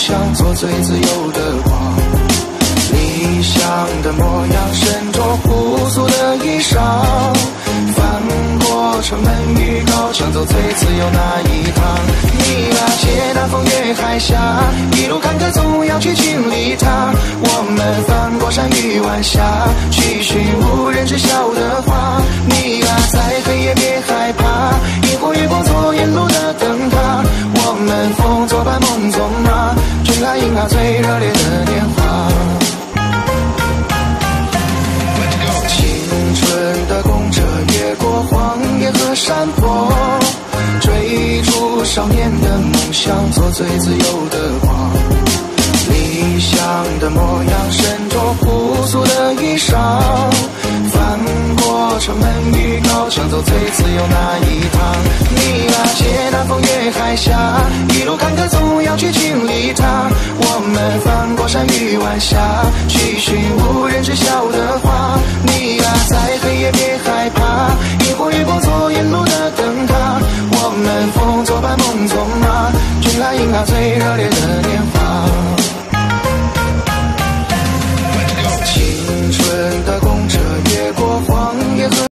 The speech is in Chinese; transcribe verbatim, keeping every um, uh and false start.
想，做最自由的光。理想的模样，身着朴素的衣裳，翻过城门与高墙，走最自由那一趟。你啊，借那风越海峡，一路坎坷总要去经历它。我们翻过山与晚霞，去寻无人知晓的花。你啊，在黑夜别害怕，萤火月光做沿路的灯塔。我们风作伴梦中马，追啊迎啊最热烈的年华。青春的公车越过荒野和山坡，追逐少年的梦想，做最自由的光。理想的模样，身着朴素的衣裳，翻过城门与高墙，走最自由那一趟。你啊，借那风越海峡，一路坎坷总要去经历它。我们翻过山与晚霞，去寻无人知晓的花。你啊，在黑夜别害怕，萤火月光做沿路的灯塔。我们风作伴梦中马，追啊迎啊最热烈的年